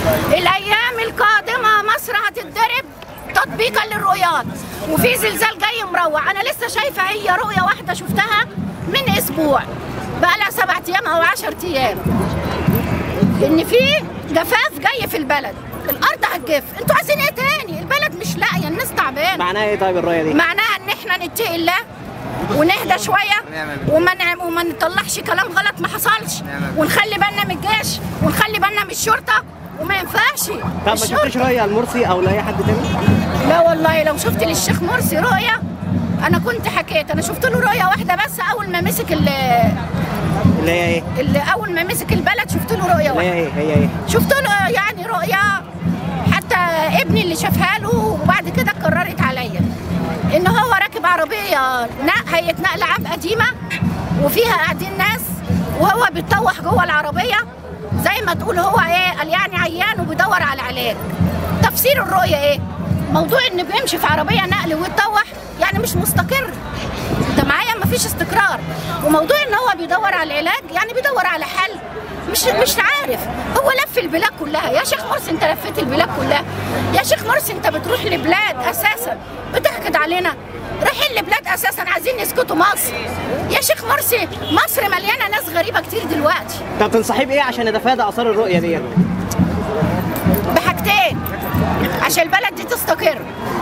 الايام القادمه مصر هتتضرب تطبيقا للرؤيات، وفي زلزال جاي مروع. انا لسه شايفه هي رؤيه واحده شفتها من اسبوع، بقى لها 7 ايام او 10 ايام، ان في جفاف جاي في البلد، الارض هتجف. انتوا عايزين ايه تاني؟ البلد مش لاقيه، الناس تعبانه. معناها ايه طيب الرؤيه دي؟ معناها ان احنا نتقي الله ونهدى شويه وما نطلعش كلام غلط ما حصلش، ونخلي بالنا من الجيش ونخلي بالنا من الشرطه، وما ينفعش. طب ما شفتش رؤيه لمرسي او لاي حد تاني؟ لا والله، لو شفت للشيخ مرسي رؤيه انا كنت حكيت. انا شفت له رؤيه واحده بس اول ما مسك اللي هي ايه؟ اللي اول ما مسك البلد شفت له رؤيه واحده. هي ايه؟ شفت له يعني رؤيه، حتى ابني اللي شافها له وبعد كده اتكررت عليا، ان هو راكب عربيه هيئه نقل عام قديمه وفيها قاعدين ناس، وهو بيتطوح جوه العربيه زي ما تقول هو ايه، قال يعني عيان وبيدور على علاج. تفسير الرؤيه ايه؟ موضوع انه بيمشي في عربيه نقل ويتطوح يعني مش مستقر، انت معايا؟ مفيش استقرار. وموضوع ان هو بيدور على العلاج يعني بيدور على حل، مش عارف. هو لف البلاد كلها. يا شيخ مرسي انت لفيت البلاد كلها، يا شيخ مرسي انت بتروح لبلاد اساسا بتحقد علينا، رايحين لبلاد اساسا عايزين يسكتوا مصر. يا شيخ مرسي مصر مليانه ناس غريبه كتير دلوقتي. طب تنصحيه بايه عشان نتفادى اثار الرؤيه ديت؟ بحاجتين عشان البلد دي تستقر،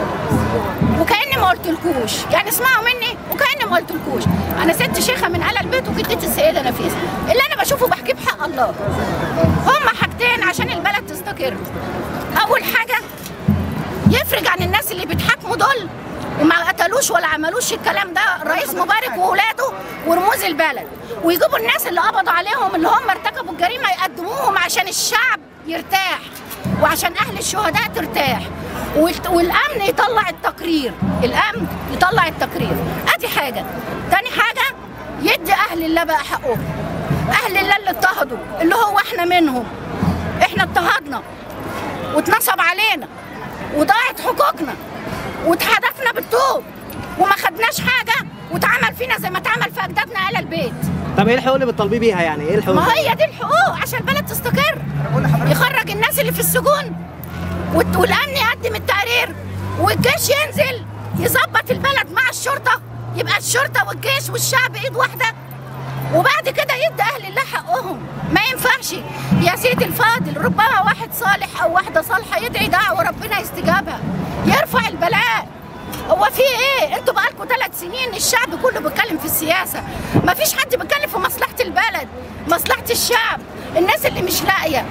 وكأني ما قلتلكوش، يعني اسمعوا مني وكأني ما قلتلكوش. انا ست شيخه من آل البيت وجدتي السيده نفيسه، اللي انا بشوفه بحكيه بحق الله. هما حاجتين عشان البلد تستقر. اول حاجه يفرج عن الناس اللي بيتحاكموا دول وما قتلوش ولا عملوش الكلام ده، الرئيس مبارك واولاده ورموز البلد، ويجيبوا الناس اللي قبضوا عليهم اللي هم ارتكبوا الجريمه يقدموهم عشان الشعب يرتاح وعشان اهل الشهداء ترتاح، والامن يطلع التقرير، الامن يطلع التقرير. ادي حاجه. تاني حاجه يدي اهل الله بقى حقهم، اهل الله اللي اضطهدوا اللي هو احنا منهم، احنا اضطهدنا واتنصب علينا وضاعت حقوقنا واتحدفنا بالطوب وما خدناش حاجه واتعمل فينا زي ما اتعمل في اجدادنا آل البيت. طب ايه الحقوق اللي بتطالبيه بيها يعني؟ ايه الحقوق؟ ما هي دي الحقوق عشان البلد تستقر، يخرج الناس اللي في السجون والامن يقدم التقرير والجيش ينزل يظبط البلد مع الشرطه، يبقى الشرطه والجيش والشعب ايد واحده، وبعد كده يدي اهل الله حقهم. ما ينفعش يا سيدي الفاضل، ربما واحد صالح او واحده صالحه يدعي دعوه ربنا يستجابها يرفع البلاء. هو في ايه؟ انتوا بقالكم 3 سنين الشعب كله بيتكلم في السياسه، ما فيش حد بيتكلم في مصلحه البلد، مصلحه الشعب، الناس اللي مش لاقيه،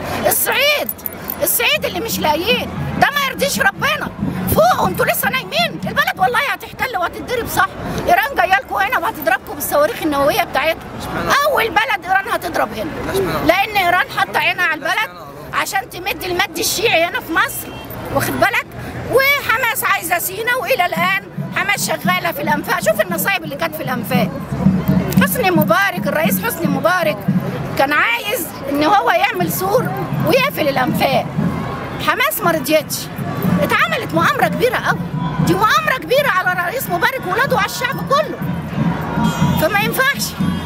الصعيد اللي مش لاقيين، ده ما يرضيش ربنا. فوقوا انتوا لسه نايمين، البلد والله هتحتل وهتتضرب. صح، ايران جايه لكم هنا وهتضربكم بالصواريخ النوويه بتاعتها. اول بلد ايران هتضرب هنا، لان ايران حاطه عينها على البلد عشان تمد المد الشيعي هنا في مصر، واخد بالك؟ وحماس عايزه سينا، والى الان حماس شغاله في الانفاق. شوف النصايب اللي كانت في الانفاق. حسني مبارك، الرئيس حسني مبارك كان عايز ان هو يعمل سور ويقفل الانفاق، حماس ما رضيتش، اتعملت مؤامره كبيره قوي. دي مؤامره كبيره على الرئيس مبارك وولاده وعلى الشعب كله، فما ينفعش.